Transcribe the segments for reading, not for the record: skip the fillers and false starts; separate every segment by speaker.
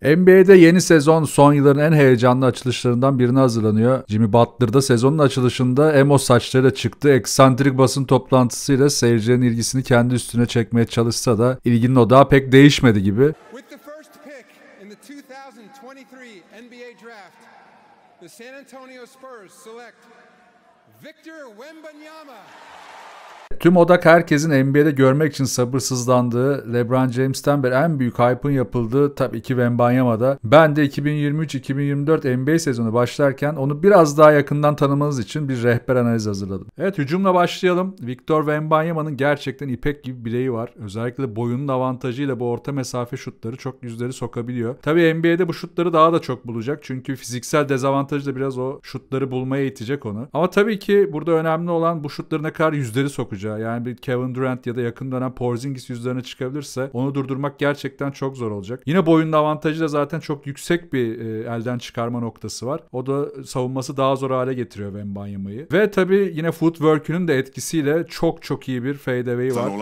Speaker 1: NBA'de yeni sezon son yılların en heyecanlı açılışlarından birine hazırlanıyor. Jimmy Butler da sezonun açılışında emo saçlarıyla çıktı. Eksantrik basın toplantısıyla seyircilerin ilgisini kendi üstüne çekmeye çalışsa da ilginin odağı pek değişmedi gibi.
Speaker 2: With the first pick in the 2023 NBA Draft, the San Antonio Spurs select Victor Wembanyama.
Speaker 1: Tüm odak herkesin NBA'de görmek için sabırsızlandığı, LeBron James'ten beri en büyük hype'ın yapıldığı tabii ki Wembanyama'da. Ben de 2023-2024 NBA sezonu başlarken onu biraz daha yakından tanımanız için bir rehber analiz hazırladım. Evet, hücumla başlayalım. Victor Wembanyama'nın gerçekten ipek gibi bileği var. Özellikle de boyunun avantajıyla bu orta mesafe şutları çok yüzleri sokabiliyor. Tabii NBA'de bu şutları daha da çok bulacak. Çünkü fiziksel dezavantajı da biraz o şutları bulmaya itecek onu. Ama tabii ki burada önemli olan bu şutları ne kadar yüzleri sokacak. Yani bir Kevin Durant ya da yakın dönem Porzingis yüzlerine çıkabilirse onu durdurmak gerçekten çok zor olacak. Yine boyunun avantajı da zaten çok yüksek bir elden çıkarma noktası var. O da savunması daha zor hale getiriyor Wembanyama'yı. Ve tabii yine footwork'ünün de etkisiyle çok iyi bir fadeaway var.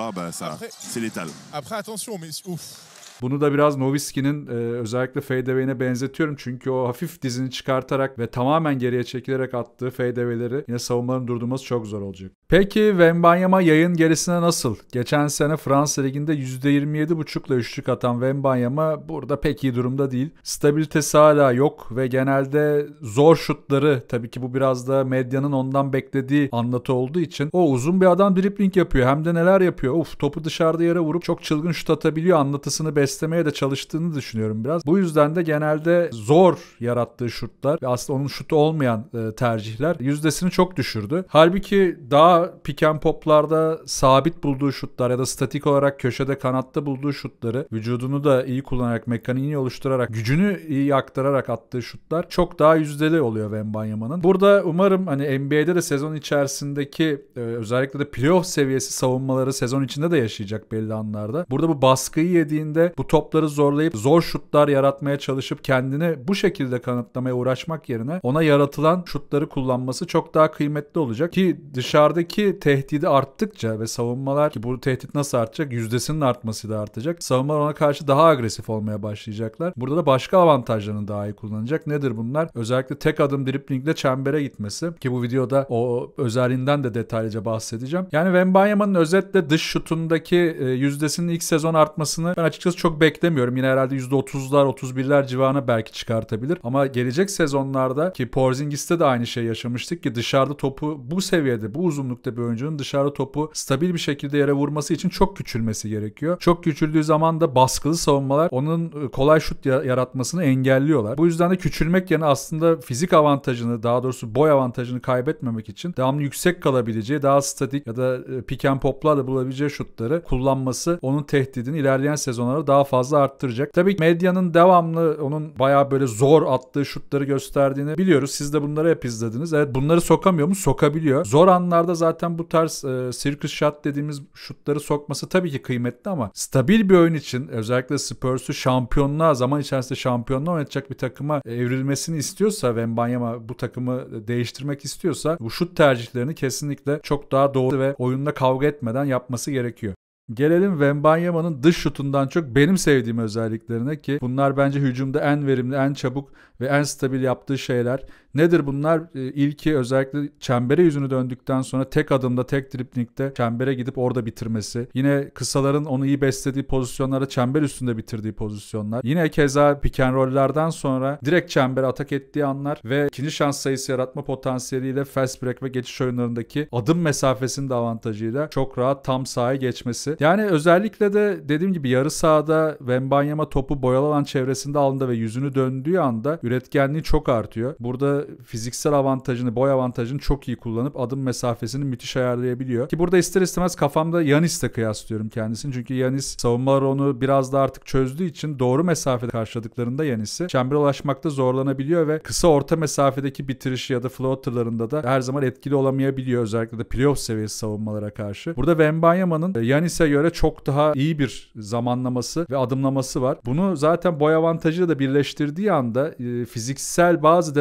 Speaker 3: Après attention mais ouf.
Speaker 1: Bunu da biraz Nowitzki'nin özellikle fadeaway'ine benzetiyorum. Çünkü o hafif dizini çıkartarak ve tamamen geriye çekilerek attığı fadeaway'leri yine savunmaların durdurması çok zor olacak. Peki Wembanyama yayın gerisine nasıl? Geçen sene Fransa Ligi'nde %27,5'la üçlük atan Wembanyama burada pek iyi durumda değil. Stabilitesi hala yok ve genelde zor şutları, tabii ki bu biraz da medyanın ondan beklediği anlatı olduğu için, o uzun bir adam dribbling yapıyor. Hem de neler yapıyor. Topu dışarıda yere vurup çok çılgın şut atabiliyor anlatısını beslemeye de çalıştığını düşünüyorum biraz. Bu yüzden de genelde zor yarattığı şutlar ve aslında onun şutu olmayan tercihler yüzdesini çok düşürdü. Halbuki daha pick and pop'larda sabit bulduğu şutlar ya da statik olarak köşede kanatta bulduğu şutları, vücudunu da iyi kullanarak, mekaniğini oluşturarak, gücünü iyi aktararak attığı şutlar çok daha yüzdeli oluyor Wembanyama'nın. Burada umarım hani NBA'de de sezon içerisindeki özellikle de playoff seviyesi savunmaları sezon içinde de yaşayacak belli anlarda. Burada bu baskıyı yediğinde bu topları zorlayıp zor şutlar yaratmaya çalışıp kendini bu şekilde kanıtlamaya uğraşmak yerine ona yaratılan şutları kullanması çok daha kıymetli olacak ki dışarıdaki tehdidi arttıkça ve savunmalar, ki bu tehdit nasıl artacak? Yüzdesinin artması da artacak. Savunmalar ona karşı daha agresif olmaya başlayacaklar. Burada da başka avantajlarını daha iyi kullanacak. Nedir bunlar? Özellikle tek adım driblingle çembere gitmesi, ki bu videoda o özelliğinden de detaylıca bahsedeceğim. Yani Wembanyama'nın özetle dış şutundaki yüzdesinin ilk sezon artmasını ben açıkçası çok beklemiyorum. Yine herhalde %30'lar 31'ler civarına belki çıkartabilir. Ama gelecek sezonlarda, ki Porzingis'te de aynı şey yaşamıştık ki dışarıda topu bu seviyede, bu uzunlukta bir oyuncunun dışarıda topu stabil bir şekilde yere vurması için çok küçülmesi gerekiyor. Çok küçüldüğü zaman da baskılı savunmalar onun kolay şut yaratmasını engelliyorlar. Bu yüzden de küçülmek yerine aslında fizik avantajını, daha doğrusu boy avantajını kaybetmemek için devamlı yüksek kalabileceği, daha statik ya da pick and pop'larla bulabileceği şutları kullanması onun tehdidini ilerleyen sezonlarda daha fazla arttıracak. Tabii medyanın devamlı onun bayağı böyle zor attığı şutları gösterdiğini biliyoruz. Siz de bunları hep izlediniz. Evet, bunları sokamıyor mu? Sokabiliyor. Zor anlarda zaten bu tarz circus shot dediğimiz şutları sokması tabii ki kıymetli ama stabil bir oyun için, özellikle Spurs'u şampiyonluğa, zaman içerisinde şampiyonluğa oynatacak bir takıma evrilmesini istiyorsa, Wembanyama bu takımı değiştirmek istiyorsa, bu şut tercihlerini kesinlikle çok daha doğru ve oyunda kavga etmeden yapması gerekiyor. Gelelim Wembanyama'nın dış şutundan çok benim sevdiğim özelliklerine, ki bunlar bence hücumda en verimli, en çabuk ve en stabil yaptığı şeyler. Nedir bunlar? İlki özellikle çembere yüzünü döndükten sonra tek adımda, tek driblingde çembere gidip orada bitirmesi. Yine kısaların onu iyi beslediği pozisyonlarda çember üstünde bitirdiği pozisyonlar. Yine keza pick and roll'lerden sonra direkt çembere atak ettiği anlar ve ikinci şans sayısı yaratma potansiyeliyle fast break ve geçiş oyunlarındaki adım mesafesinin de avantajıyla çok rahat tam sahaya geçmesi. Yani özellikle de dediğim gibi yarı sahada Wembanyama topu boyalı alan çevresinde aldığında ve yüzünü döndüğü anda üretkenliği çok artıyor. Burada fiziksel avantajını, boy avantajını çok iyi kullanıp adım mesafesini müthiş ayarlayabiliyor. Ki burada ister istemez kafamda Giannis'le kıyaslıyorum kendisini. Çünkü Giannis, savunmalar onu biraz da artık çözdüğü için doğru mesafede karşıladıklarında Giannis'i çembere ulaşmakta zorlanabiliyor ve kısa orta mesafedeki bitirişi ya da floaterlarında da her zaman etkili olamayabiliyor. Özellikle de playoff seviyesi savunmalara karşı. Burada Wembanyama'nın Giannis'e göre çok daha iyi bir zamanlaması ve adımlaması var. Bunu zaten boy avantajıyla da birleştirdiği anda fiziksel bazı dezavantajlar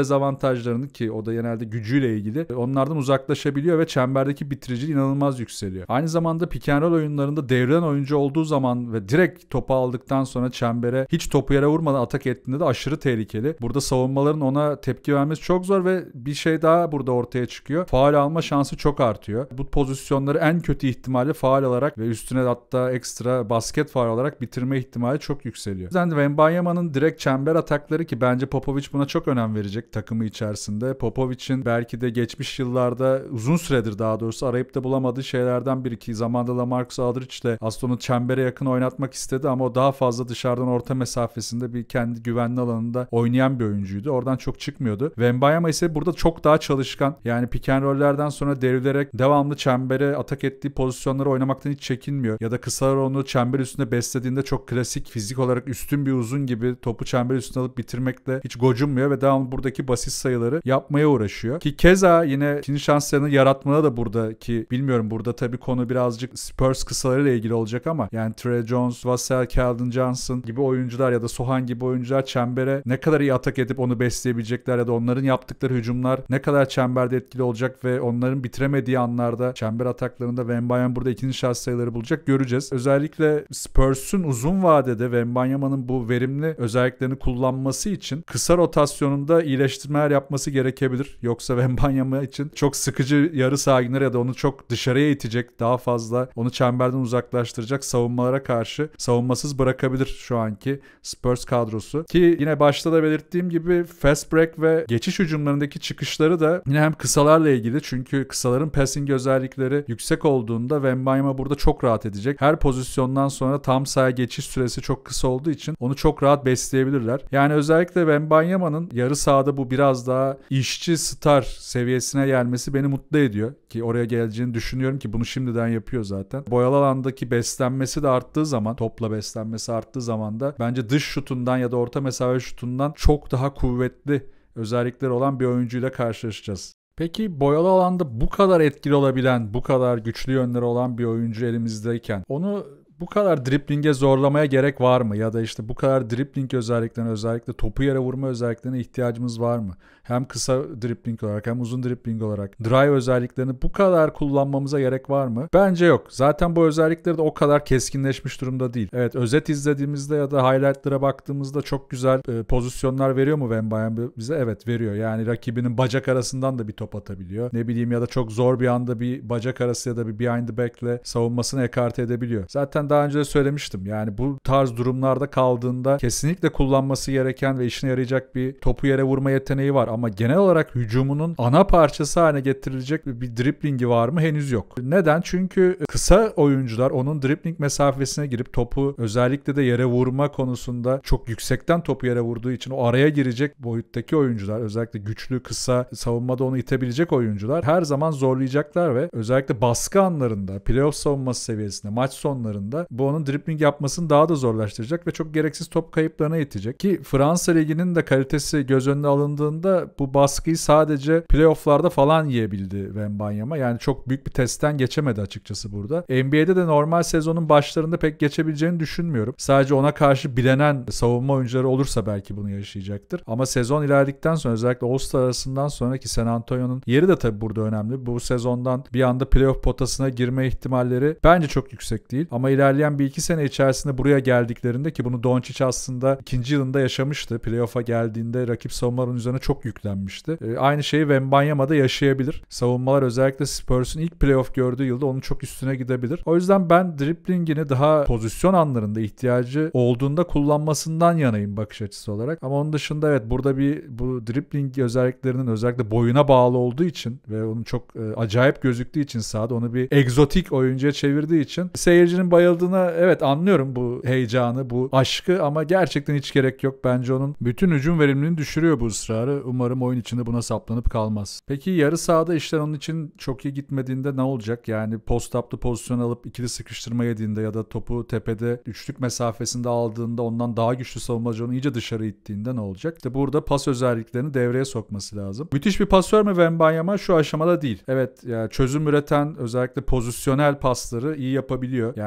Speaker 1: avantajlarını, ki o da genelde gücüyle ilgili, onlardan uzaklaşabiliyor ve çemberdeki bitiriciliği inanılmaz yükseliyor. Aynı zamanda pick and roll oyunlarında devrilen oyuncu olduğu zaman ve direkt topu aldıktan sonra çembere hiç topu yere vurmadan atak ettiğinde de aşırı tehlikeli. Burada savunmaların ona tepki vermesi çok zor ve bir şey daha burada ortaya çıkıyor. Faul alma şansı çok artıyor. Bu pozisyonları en kötü ihtimalle faul alarak ve üstüne hatta ekstra basket faul olarak bitirme ihtimali çok yükseliyor. O yüzden Wembanyama'nın direkt çember atakları, ki bence Popovich buna çok önem verecek takımı içerisinde. Popovich'in belki de geçmiş yıllarda uzun süredir daha doğrusu arayıp da bulamadığı şeylerden biri, ki zamanda LaMarcus Aldridge'le aslında onu çembere yakın oynatmak istedi ama o daha fazla dışarıdan orta mesafesinde bir kendi güvenli alanında oynayan bir oyuncuydu. Oradan çok çıkmıyordu. Wembanyama ise burada çok daha çalışkan. Yani pick and roll'lerden sonra devrilerek devamlı çembere atak ettiği pozisyonları oynamaktan hiç çekinmiyor. Ya da kısalar onu çember üstünde beslediğinde çok klasik, fizik olarak üstün bir uzun gibi topu çember üstüne alıp bitirmekle hiç gocunmuyor ve devamlı buradaki basit sayıları yapmaya uğraşıyor. Ki keza yine ikinci şanslarını yaratmada da burada, ki bilmiyorum burada tabii konu birazcık Spurs kısalarıyla ilgili olacak ama yani Trey Jones, Vassell, Keldon Johnson gibi oyuncular ya da Sohan gibi oyuncular çembere ne kadar iyi atak edip onu besleyebilecekler ya da onların yaptıkları hücumlar ne kadar çemberde etkili olacak ve onların bitiremediği anlarda çember ataklarında Wembanyama burada ikinci şans sayıları bulacak, göreceğiz. Özellikle Spurs'un uzun vadede Wembanyama'nın bu verimli özelliklerini kullanması için kısa rotasyonunda iyileştirmeler yapması gerekebilir. Yoksa Wembanyama için çok sıkıcı yarı sakinler ya da onu çok dışarıya itecek, daha fazla onu çemberden uzaklaştıracak savunmalara karşı savunmasız bırakabilir şu anki Spurs kadrosu. Ki yine başta da belirttiğim gibi fast break ve geçiş hücumlarındaki çıkışları da yine hem kısalarla ilgili, çünkü kısaların passing özellikleri yüksek olduğunda Wembanyama burada çok rahat edecek. Her pozisyondan sonra tam sahaya geçiş süresi çok kısa olduğu için onu çok rahat besleyebilirler. Yani özellikle Wembanyama'nın yarı sahada bu biraz daha işçi star seviyesine gelmesi beni mutlu ediyor. Ki oraya geleceğini düşünüyorum ki bunu şimdiden yapıyor zaten. Boyalı alandaki beslenmesi de arttığı zaman, topla beslenmesi arttığı zaman da bence dış şutundan ya da orta mesafe şutundan çok daha kuvvetli özellikleri olan bir oyuncuyla karşılaşacağız. Peki boyalı alanda bu kadar etkili olabilen, bu kadar güçlü yönleri olan bir oyuncu elimizdeyken onu bu kadar driblinge zorlamaya gerek var mı? Ya da işte bu kadar dribling özelliklerine, özellikle topu yere vurma özelliklerine ihtiyacımız var mı? Hem kısa dribbling olarak hem uzun dribbling olarak drive özelliklerini bu kadar kullanmamıza gerek var mı? Bence yok. Zaten bu özellikleri de o kadar keskinleşmiş durumda değil. Evet, özet izlediğimizde ya da highlightlara baktığımızda çok güzel pozisyonlar veriyor mu Wembanyama bize? Evet, veriyor. Yani rakibinin bacak arasından da bir top atabiliyor. Ne bileyim, ya da çok zor bir anda bir bacak arası ya da bir behind the back'le savunmasını ekarte edebiliyor. Zaten daha önce de söylemiştim. Yani bu tarz durumlarda kaldığında kesinlikle kullanması gereken ve işine yarayacak bir topu yere vurma yeteneği var. Ama genel olarak hücumunun ana parçası haline getirilecek bir driblingi var mı? Henüz yok. Neden? Çünkü kısa oyuncular onun dribbling mesafesine girip topu özellikle de yere vurma konusunda çok yüksekten topu yere vurduğu için o araya girecek boyuttaki oyuncular, özellikle güçlü, kısa, savunmada onu itebilecek oyuncular her zaman zorlayacaklar ve özellikle baskı anlarında, playoff savunması seviyesinde, maç sonlarında bu onun dribbling yapmasını daha da zorlaştıracak ve çok gereksiz top kayıplarına itecek. Ki Fransa Ligi'nin de kalitesi göz önüne alındığında bu baskıyı sadece playoff'larda falan yiyebildi Wembanyama. Yani çok büyük bir testten geçemedi açıkçası burada. NBA'de de normal sezonun başlarında pek geçebileceğini düşünmüyorum. Sadece ona karşı bilenen savunma oyuncuları olursa belki bunu yaşayacaktır. Ama sezon ilerledikten sonra, özellikle All-Star arasından sonraki San Antonio'nun yeri de tabii burada önemli. Bu sezondan bir anda playoff potasına girme ihtimalleri bence çok yüksek değil. Ama ilerleyen bir iki sene içerisinde buraya geldiklerinde, ki bunu Doncic aslında ikinci yılında yaşamıştı. Playoff'a geldiğinde rakip savunmaların üzerine çok yüklenmişti. Aynı şeyi Wembanyama'da yaşayabilir. Savunmalar özellikle Spurs'un ilk playoff gördüğü yılda onun çok üstüne gidebilir. O yüzden ben driblingini daha pozisyon anlarında ihtiyacı olduğunda kullanmasından yanayım bakış açısı olarak. Ama onun dışında evet, burada bu dribbling özelliklerinin özellikle boyuna bağlı olduğu için ve onun çok acayip gözüktüğü için sahada onu bir egzotik oyuncuya çevirdiği için seyircinin bayıldığına evet anlıyorum bu heyecanı, bu aşkı, ama gerçekten hiç gerek yok. Bence onun bütün hücum verimliliğini düşürüyor bu ısrarı. Umarım oyun içinde buna saplanıp kalmaz. Peki yarı sahada işler onun için çok iyi gitmediğinde ne olacak? Yani post-up'lı pozisyon alıp ikili sıkıştırma yediğinde ya da topu tepede üçlük mesafesinde aldığında ondan daha güçlü savunmacı onu iyice dışarı ittiğinde ne olacak? İşte burada pas özelliklerini devreye sokması lazım. Müthiş bir pasör mü Wembanyama? Şu aşamada değil. Evet, yani çözüm üreten, özellikle pozisyonel pasları iyi yapabiliyor. Yani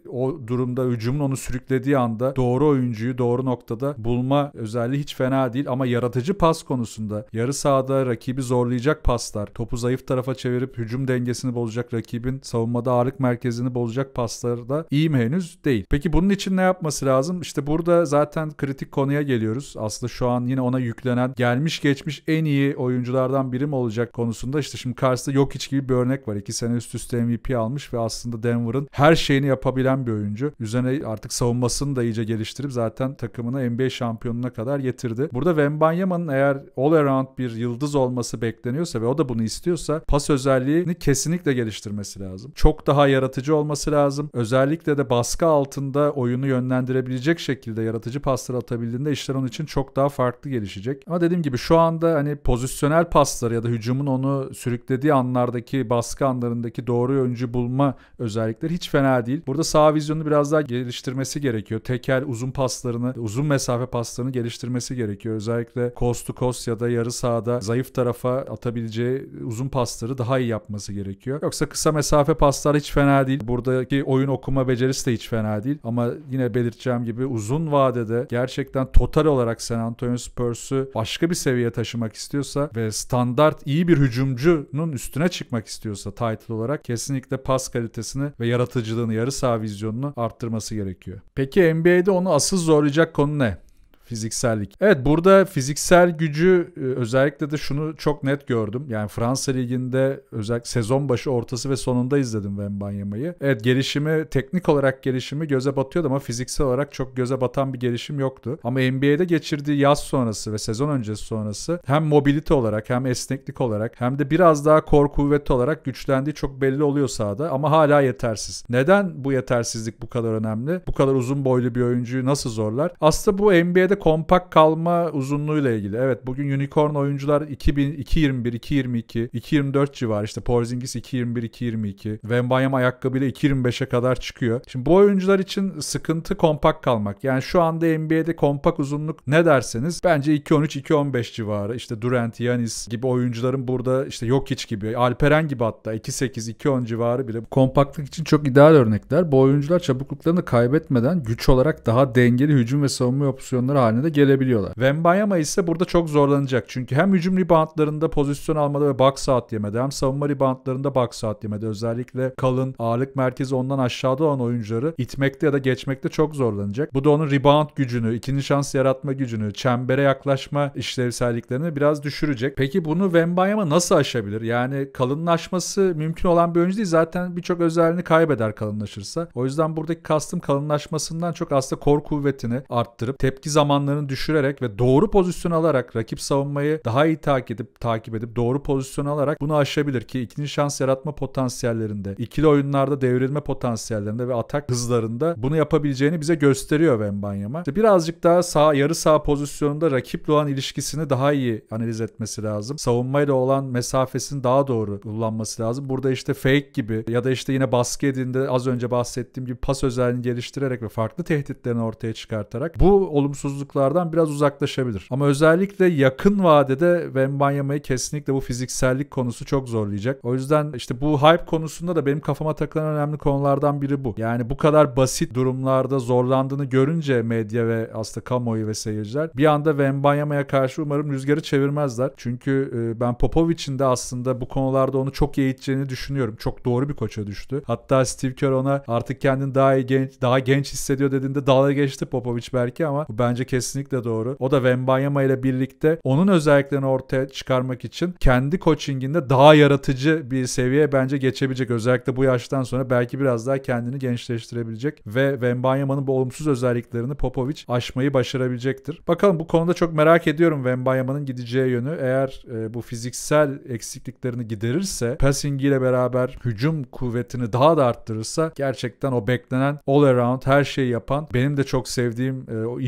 Speaker 1: o durumda hücumun onu sürüklediği anda doğru oyuncuyu doğru noktada bulma özelliği hiç fena değil ama yaratıcı pas konusunda yarı sahada rakibi zorlayacak paslar, topu zayıf tarafa çevirip hücum dengesini bozacak, rakibin savunmada ağırlık merkezini bozacak pasları da iyi mi henüz? Değil. Peki bunun için ne yapması lazım? İşte burada zaten kritik konuya geliyoruz. Aslında şu an yine ona yüklenen gelmiş geçmiş en iyi oyunculardan biri mi olacak konusunda işte şimdi karşısında Jokic gibi bir örnek var. 2 sene üst üste MVP almış ve aslında Denver'ın her şeyini yapabilen bir oyuncu. Üzerine artık savunmasını da iyice geliştirip zaten takımını NBA şampiyonuna kadar getirdi. Burada Wembanyama'nın eğer all around bir yıldız olması bekleniyorsa ve o da bunu istiyorsa pas özelliğini kesinlikle geliştirmesi lazım. Çok daha yaratıcı olması lazım. Özellikle de baskı altında oyunu yönlendirebilecek şekilde yaratıcı paslar atabildiğinde işler onun için çok daha farklı gelişecek. Ama dediğim gibi şu anda hani pozisyonel pasları ya da hücumun onu sürüklediği anlardaki baskı anlarındaki doğru oyuncu bulma özellikleri hiç fena değil. Burada sağ vizyonunu biraz daha geliştirmesi gerekiyor. Tekel uzun paslarını, uzun mesafe paslarını geliştirmesi gerekiyor. Özellikle coast to coast ya da yarı sahada zayıf tarafa atabileceği uzun pasları daha iyi yapması gerekiyor. Yoksa kısa mesafe paslar hiç fena değil. Buradaki oyun okuma becerisi de hiç fena değil. Ama yine belirteceğim gibi uzun vadede gerçekten total olarak San Antonio Spurs'u başka bir seviyeye taşımak istiyorsa ve standart iyi bir hücumcunun üstüne çıkmak istiyorsa title olarak kesinlikle pas kalitesini ve yaratıcılığını, yarı saha vizyonunu arttırması gerekiyor. Peki NBA'de onu asıl zorlayacak konu ne? Fiziksellik. Evet, burada fiziksel gücü özellikle de şunu çok net gördüm. Yani Fransa Ligi'nde özellikle sezon başı, ortası ve sonunda izledim Wembanyama'yı. Evet, teknik olarak gelişimi göze batıyordu ama fiziksel olarak çok göze batan bir gelişim yoktu. Ama NBA'de geçirdiği yaz sonrası ve sezon öncesi sonrası hem mobilite olarak hem esneklik olarak hem de biraz daha kor kuvveti olarak güçlendiği çok belli oluyor sahada ama hala yetersiz. Neden bu yetersizlik bu kadar önemli? Bu kadar uzun boylu bir oyuncuyu nasıl zorlar? Aslında bu NBA'de kompakt kalma uzunluğuyla ilgili. Evet, bugün unicorn oyuncular 2.21, 2.22, 2.24 civarı. İşte Porzingis 2.21, 2.22. Wembanyama ayakkabıyla 2.25'e kadar çıkıyor. Şimdi bu oyuncular için sıkıntı kompakt kalmak. Yani şu anda NBA'de kompakt uzunluk ne derseniz bence 2.13, 2.15 civarı. İşte Durant, Giannis gibi oyuncuların burada işte Jokic gibi, Alperen gibi hatta 2.8, 2.10 civarı bile kompaktlık için çok ideal örnekler. Bu oyuncular çabukluklarını kaybetmeden güç olarak daha dengeli hücum ve savunma opsiyonları haline de gelebiliyorlar. Wembanyama ise burada çok zorlanacak. Çünkü hem hücum reboundlarında pozisyon almada ve box out yemede hem savunma reboundlarında box out yemede özellikle kalın, ağırlık merkezi ondan aşağıda olan oyuncuları itmekte ya da geçmekte çok zorlanacak. Bu da onun rebound gücünü, ikinci şans yaratma gücünü, çembere yaklaşma işlevselliklerini biraz düşürecek. Peki bunu Wembanyama nasıl aşabilir? Yani kalınlaşması mümkün olan bir oyuncu değil. Zaten birçok özelliğini kaybeder kalınlaşırsa. O yüzden buradaki kastım kalınlaşmasından çok aslında kor kuvvetini arttırıp tepki zamanlarını düşürerek ve doğru pozisyon alarak rakip savunmayı daha iyi takip edip doğru pozisyon alarak bunu aşabilir ki ikinci şans yaratma potansiyellerinde, ikili oyunlarda devrilme potansiyellerinde ve atak hızlarında bunu yapabileceğini bize gösteriyor Wembanyama. İşte birazcık daha yarı saha pozisyonunda rakiple olan ilişkisini daha iyi analiz etmesi lazım. Savunmayla olan mesafesini daha doğru kullanması lazım. Burada işte fake gibi ya da işte yine baskı edildiğinde az önce bahsettiğim gibi pas özelliğini geliştirerek ve farklı tehditlerini ortaya çıkartarak bu olumsuzluklardan biraz uzaklaşabilir. Ama özellikle yakın vadede Wembanyama'yı kesinlikle bu fiziksellik konusu çok zorlayacak. O yüzden işte bu hype konusunda da benim kafama takılan önemli konulardan biri bu. Yani bu kadar basit durumlarda zorlandığını görünce medya ve aslında kamuoyu ve seyirciler bir anda Wembanyama'ya karşı umarım rüzgarı çevirmezler. Çünkü ben Popovic'in de aslında bu konularda onu çok iyi eğiteceğini düşünüyorum. Çok doğru bir koça düştü. Hatta Steve Kerr ona artık kendini daha genç hissediyor dediğinde dalga geçti Popovic belki ama bu bence kesinlikle doğru. O da Wembanyama ile birlikte onun özelliklerini ortaya çıkarmak için kendi coachinginde daha yaratıcı bir seviyeye bence geçebilecek. Özellikle bu yaştan sonra belki biraz daha kendini gençleştirebilecek ve Wembanyama'nın bu olumsuz özelliklerini Popovic aşmayı başarabilecektir. Bakalım, bu konuda çok merak ediyorum Wembanyama'nın gideceği yönü. Eğer bu fiziksel eksikliklerini giderirse, passing ile beraber hücum kuvvetini daha da arttırırsa gerçekten o beklenen all around her şeyi yapan, benim de çok sevdiğim o işçi süper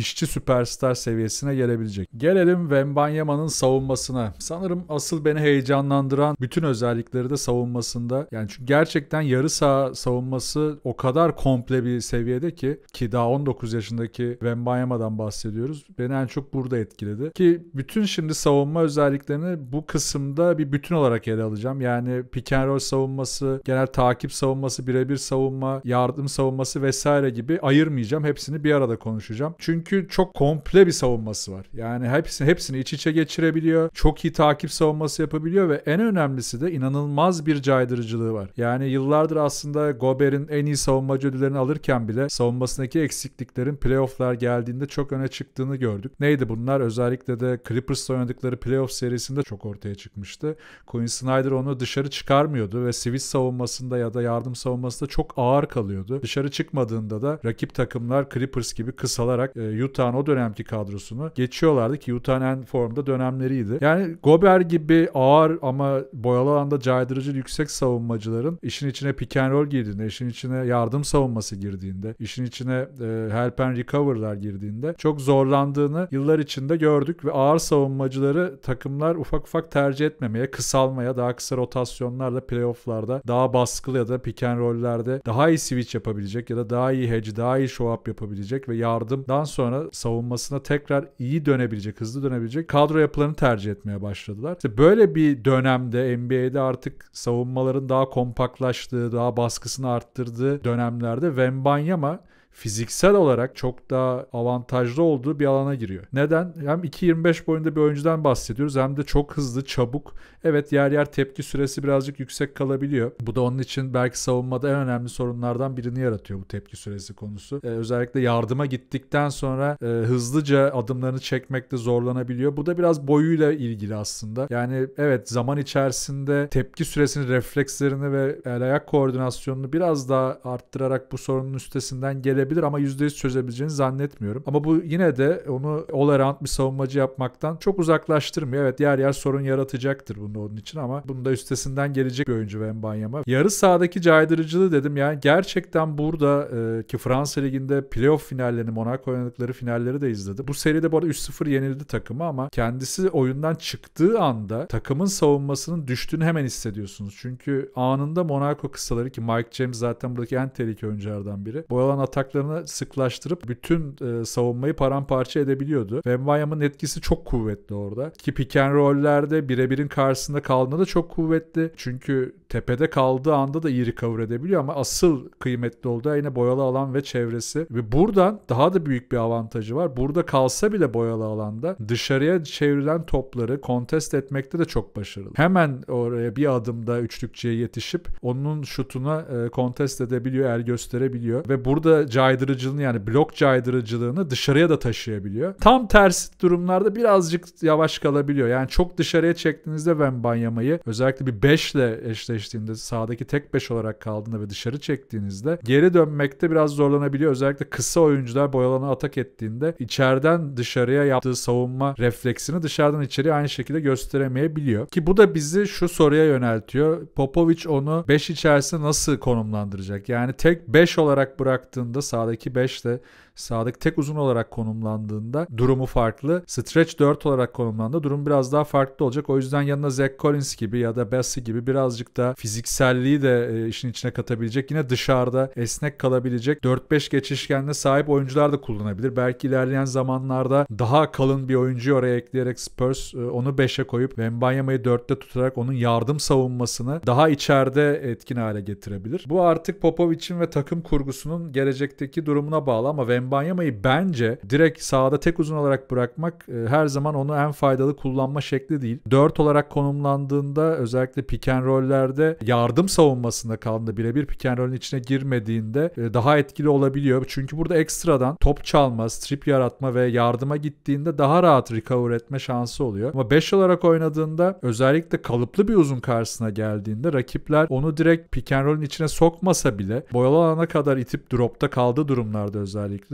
Speaker 1: süperstar seviyesine gelebilecek. Gelelim Wembanyama'nın savunmasına. Sanırım asıl beni heyecanlandıran bütün özellikleri de savunmasında. Yani çünkü gerçekten yarı saha savunması o kadar komple bir seviyede ki daha 19 yaşındaki Wembanyama'dan bahsediyoruz. Beni en çok burada etkiledi. Ki bütün şimdi savunma özelliklerini bu kısımda bir bütün olarak ele alacağım. Yani pick and roll savunması, genel takip savunması, birebir savunma, yardım savunması vesaire gibi ayırmayacağım. Hepsini bir arada konuşacağım. Çünkü çok komple bir savunması var. Yani hepsini iç içe geçirebiliyor. Çok iyi takip savunması yapabiliyor ve en önemlisi de inanılmaz bir caydırıcılığı var. Yani yıllardır aslında Gobert'in en iyi savunmacı ödüllerini alırken bile savunmasındaki eksikliklerin playoff'lar geldiğinde çok öne çıktığını gördük. Neydi bunlar? Özellikle de Clippers'la oynadıkları playoff serisinde çok ortaya çıkmıştı. Quinn Snyder onu dışarı çıkarmıyordu ve switch savunmasında ya da yardım savunmasında çok ağır kalıyordu. Dışarı çıkmadığında da rakip takımlar Clippers gibi kısalarak Utah'ın o dönemki kadrosunu geçiyorlardı ki Utah'ın en formda dönemleriydi. Yani Gobert gibi ağır ama boyalı alanda caydırıcı yüksek savunmacıların işin içine pick and roll girdiğinde, işin içine yardım savunması girdiğinde, işin içine help and recover'lar girdiğinde çok zorlandığını yıllar içinde gördük ve ağır savunmacıları takımlar ufak ufak tercih etmemeye, kısalmaya, daha kısa rotasyonlarla playoff'larda daha baskılı ya da pick and roll'lerde daha iyi switch yapabilecek ya da daha iyi hedge, daha iyi show up yapabilecek ve yardımdan sonra savunmasına tekrar iyi dönebilecek, hızlı dönebilecek kadro yapılarını tercih etmeye başladılar. İşte böyle bir dönemde NBA'de artık savunmaların daha kompaktlaştığı, daha baskısını arttırdığı dönemlerde Wembanyama fiziksel olarak çok daha avantajlı olduğu bir alana giriyor. Neden? Hem 2.25 boyunda bir oyuncudan bahsediyoruz hem de çok hızlı, çabuk. Evet, yer yer tepki süresi birazcık yüksek kalabiliyor. Bu da onun için belki savunmada en önemli sorunlardan birini yaratıyor bu tepki süresi konusu. Özellikle yardıma gittikten sonra hızlıca adımlarını çekmekte zorlanabiliyor. Bu da biraz boyuyla ilgili aslında. Yani evet, zaman içerisinde tepki süresini, reflekslerini ve el ayak koordinasyonunu biraz daha arttırarak bu sorunun üstesinden gelebilir ama %100 çözebileceğini zannetmiyorum. Ama bu yine de onu all around bir savunmacı yapmaktan çok uzaklaştırmıyor. Evet, yer yer sorun yaratacaktır onun için ama bunun da üstesinden gelecek bir oyuncu Wembanyama. Yarı sahadaki caydırıcılığı dedim, yani gerçekten burada ki Fransa Ligi'nde playoff finallerini, Monaco oynadıkları finalleri de izledim. Bu seride bu arada 3-0 yenildi takımı ama kendisi oyundan çıktığı anda takımın savunmasının düştüğünü hemen hissediyorsunuz. Çünkü anında Monaco kısaları, ki Mike James zaten buradaki en tehlikeli oyunculardan biri, bu alan ataklarını sıklaştırıp bütün savunmayı paramparça edebiliyordu. Wembanyama'nın etkisi çok kuvvetli orada. Ki pick and roll'lerde birebirin karşısında kaldığında da çok kuvvetli. Çünkü tepede kaldığı anda da iyi recover edebiliyor ama asıl kıymetli olduğu yine boyalı alan ve çevresi. Ve buradan daha da büyük bir avantajı var. Burada kalsa bile boyalı alanda dışarıya çevrilen topları contest etmekte de çok başarılı. Hemen oraya bir adımda üçlükçüye yetişip onun şutuna contest edebiliyor, el gösterebiliyor. Ve burada caydırıcılığını, yani blok caydırıcılığını dışarıya da taşıyabiliyor. Tam tersi durumlarda birazcık yavaş kalabiliyor. Yani çok dışarıya çektiğinizde Wembanyama'yı, özellikle bir 5 ile eşleştiğinde, sahadaki tek 5 olarak kaldığında ve dışarı çektiğinizde geri dönmekte biraz zorlanabiliyor. Özellikle kısa oyuncular boyalana atak ettiğinde içeriden dışarıya yaptığı savunma refleksini dışarıdan içeriye aynı şekilde gösteremeyebiliyor. Ki bu da bizi şu soruya yöneltiyor. Popovich onu 5 içerisinde nasıl konumlandıracak? Yani tek 5 olarak bıraktığında, sahadaki 5 de sahadaki tek uzun olarak konumlandığında durumu farklı. Stretch 4 olarak konumlandığında durum biraz daha farklı olacak. O yüzden yanına Zach Collins gibi ya da Bessie gibi birazcık da fizikselliği de işin içine katabilecek, yine dışarıda esnek kalabilecek 4-5 geçişkenine sahip oyuncular da kullanabilir. Belki ilerleyen zamanlarda daha kalın bir oyuncuyu oraya ekleyerek Spurs onu 5'e koyup Wembanyama'yı 4'te tutarak onun yardım savunmasını daha içeride etkin hale getirebilir. Bu artık Popovich'in ve takım kurgusunun gelecekteki durumuna bağlı ama Wembanyama'yı bence direkt sahada tek uzun olarak bırakmak her zaman onu en faydalı kullanma şekli değil. 4 olarak konumlandığında, özellikle pick and roll'lerde yardım savunmasında kaldığında, birebir pick and roll'ün içine girmediğinde daha etkili olabiliyor. Çünkü burada ekstradan top çalma, strip yaratma ve yardıma gittiğinde daha rahat recover etme şansı oluyor. Ama 5 olarak oynadığında, özellikle kalıplı bir uzun karşısına geldiğinde rakipler onu direkt pick and roll'ün içine sokmasa bile boyalı alana kadar itip dropta kaldığı durumlarda özellikle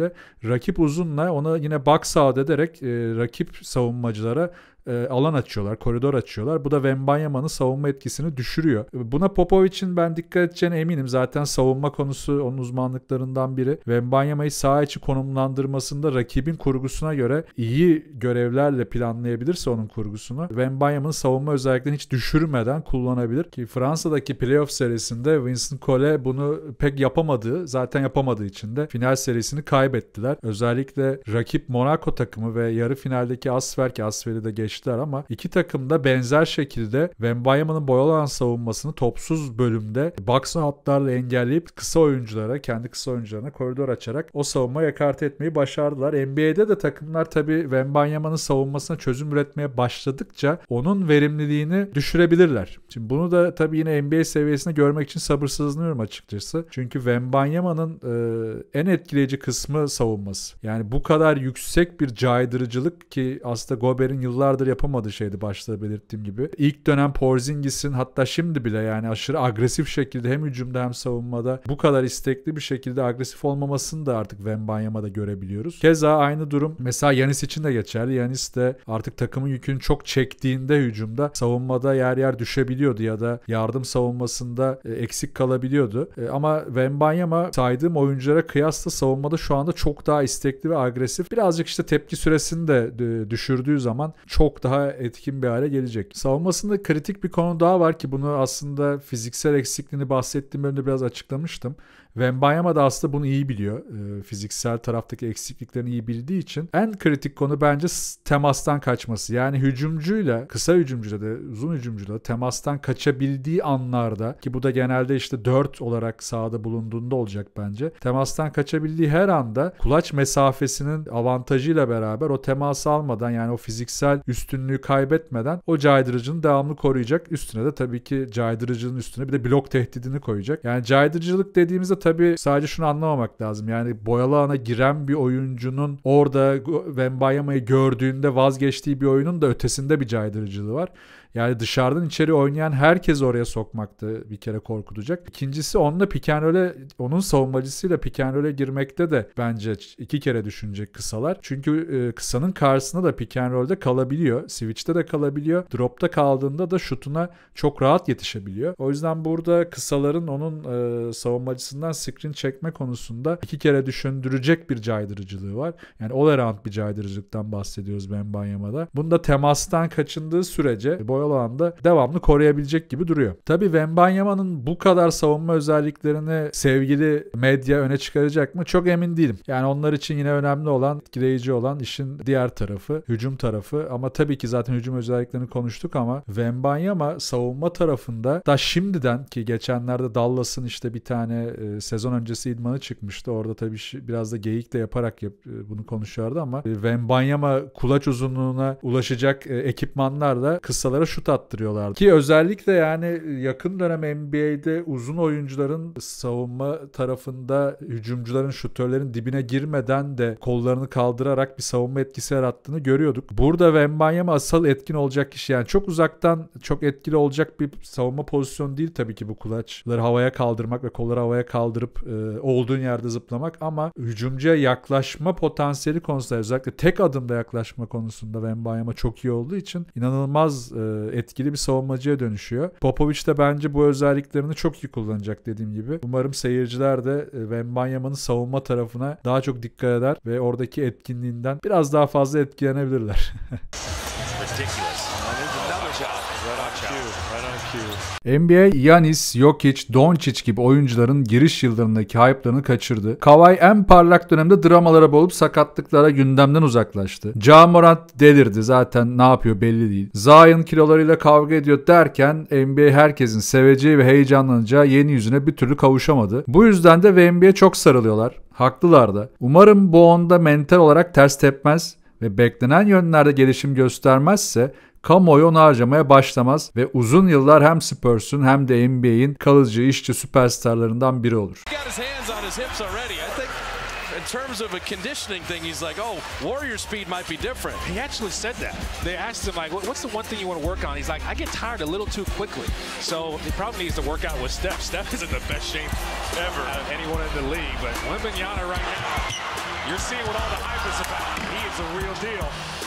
Speaker 1: şekilde rakip uzunla ona yine box out ederek rakip savunmacılara alan açıyorlar, koridor açıyorlar. Bu da Wembanyama'nın savunma etkisini düşürüyor. Buna Popovic'in ben dikkat edeceğine eminim. Zaten savunma konusu onun uzmanlıklarından biri. Wembanyama'yı saha içi konumlandırmasında rakibin kurgusuna göre iyi görevlerle planlayabilirse onun kurgusunu, Wembanyama'nın savunma özelliklerini hiç düşürmeden kullanabilir. Ki Fransa'daki playoff serisinde Vincent Collet bunu pek zaten yapamadığı için de final serisini kaybettiler. Özellikle rakip Monaco takımı ve yarı finaldeki Asvel'i de geçtiler ama iki takım da benzer şekilde Wembanyama'nın boyalı alan savunmasını topsuz bölümde box out'larla engelleyip kendi kısa oyuncularına koridor açarak o savunmayı ekarte etmeyi başardılar. NBA'de de takımlar tabii Wembanyama'nın savunmasına çözüm üretmeye başladıkça onun verimliliğini düşürebilirler. Şimdi bunu da tabii yine NBA seviyesinde görmek için sabırsızlanıyorum açıkçası. Çünkü Wembanyama'nın en etkileyici kısmı savunması. Yani bu kadar yüksek bir caydırıcılık ki aslında Gobert'in yıllardır yapamadığı şeydi başta belirttiğim gibi. İlk dönem Porzingis'in hatta şimdi bile yani aşırı agresif şekilde hem hücumda hem savunmada bu kadar istekli bir şekilde agresif olmamasını da artık Wembanyama'da görebiliyoruz. Keza aynı durum mesela Giannis için de geçerli. Giannis de artık takımın yükünü çok çektiğinde hücumda savunmada yer yer düşebiliyordu ya da yardım savunmasında eksik kalabiliyordu. Ama Wembanyama saydığım oyunculara kıyasla savunmada şu anda çok daha istekli ve agresif. Birazcık işte tepki süresini de düşürdüğü zaman çok daha etkin bir hale gelecek. Savunmasında kritik bir konu daha var ki bunu aslında fiziksel eksikliğini bahsettiğim bölümde biraz açıklamıştım. Wembanyama da aslında bunu iyi biliyor. Fiziksel taraftaki eksikliklerini iyi bildiği için. En kritik konu bence temastan kaçması. Yani hücumcuyla, kısa hücumcuyla da uzun hücumcuyla temastan kaçabildiği anlarda ki bu da genelde işte 4 olarak sahada bulunduğunda olacak bence. Temastan kaçabildiği her anda kulaç mesafesinin avantajıyla beraber o teması almadan yani o fiziksel üstünlüğü kaybetmeden o caydırıcının devamlı koruyacak. Üstüne de tabii ki caydırıcının üstüne bir de blok tehdidini koyacak. Yani caydırıcılık dediğimizde tabii sadece şunu anlamamak lazım. Yani boyalı alana giren bir oyuncunun orada Wembanyama'yı gördüğünde vazgeçtiği bir oyunun da ötesinde bir caydırıcılığı var. Yani dışarıdan içeri oynayan herkes oraya sokmakta bir kere korkutacak. İkincisi onun savunmacısıyla pick and roll'e girmekte de bence 2 kere düşünecek kısalar. Çünkü kısanın karşısında da pick and roll'de kalabiliyor. Switch'te de kalabiliyor. Drop'ta kaldığında da şutuna çok rahat yetişebiliyor. O yüzden burada kısaların onun savunmacısından screen çekme konusunda 2 kere düşündürecek bir caydırıcılığı var. Yani all around bir caydırıcılıktan bahsediyoruz Wembanyama'da. Bunda temastan kaçındığı sürece boyalı alanda devamlı koruyabilecek gibi duruyor. Tabii Wembanyama'nın bu kadar savunma özelliklerini sevgili medya öne çıkaracak mı? Çok emin değilim. Yani onlar için yine önemli olan, etkileyici olan işin diğer tarafı, hücum tarafı. Ama tabii ki zaten hücum özelliklerini konuştuk ama Wembanyama savunma tarafında da şimdiden ki geçenlerde Dallas'ın işte bir tane sezon öncesi idmanı çıkmıştı. Orada tabii biraz da geyik de yaparak bunu konuşuyordu ama Wembanyama kulaç uzunluğuna ulaşacak ekipmanlarla kısalara şut attırıyorlardı. Ki özellikle yani yakın dönem NBA'de uzun oyuncuların savunma tarafında hücumcuların, şutörlerin dibine girmeden de kollarını kaldırarak bir savunma etkisi yarattığını görüyorduk. Burada Wembanyama asıl etkin olacak kişi. Yani çok uzaktan çok etkili olacak bir savunma pozisyonu değil tabii ki bu kulaçları havaya kaldırmak ve kolları havaya kaldırıp olduğun yerde zıplamak ama hücumcuya yaklaşma potansiyeli konusunda özellikle tek adımda yaklaşma konusunda Wembanyama çok iyi olduğu için inanılmaz etkili bir savunmacıya dönüşüyor. Popovic de bence bu özelliklerini çok iyi kullanacak dediğim gibi. Umarım seyirciler de Wembanyama'nın savunma tarafına daha çok dikkat eder ve oradaki etkinliğinden biraz daha fazla etkilenebilirler. NBA, Giannis, Jokic, Doncic gibi oyuncuların giriş yıllarındaki hype'larını kaçırdı. Kawhi en parlak dönemde dramalara boğulup sakatlıklara gündemden uzaklaştı. Ja Morant delirdi, zaten ne yapıyor belli değil. Zion kilolarıyla kavga ediyor derken NBA herkesin seveceği ve heyecanlanacağı yeni yüzüne bir türlü kavuşamadı. Bu yüzden de NBA'ye çok sarılıyorlar. Haklılar da. Umarım bu onda mental olarak ters tepmez ve beklenen yönlerde gelişim göstermezse kamuoyu onu harcamaya başlamaz ve uzun yıllar hem Spurs'un hem de NBA'in kalıcı işçi süperstarlarından biri olur.
Speaker 4: In terms of a conditioning thing, he's like, oh, warrior speed might be different.
Speaker 5: He actually said that. They asked him, like, what's the one thing you want to work on? He's like, I get tired a little too quickly. So he probably needs to work out with Steph. Steph is in the best shape ever out of anyone in the league. But Wembanyama right now. You're seeing what all the hype is about. He is a real deal.